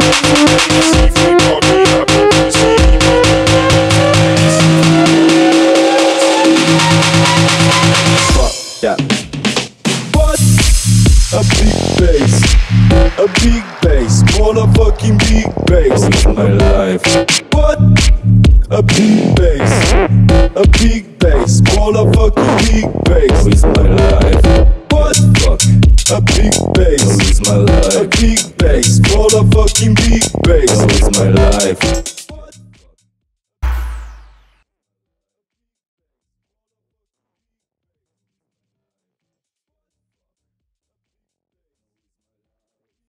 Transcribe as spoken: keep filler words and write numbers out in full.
Yeah. What? A big bass, a big bass, motherfucking big bass. Always my life. What? A big bass, a big bass, motherfucking big bass. Always my life. What? Fuck. A big bass, Always my a life. big bass, motherfucking big bass. Always my life.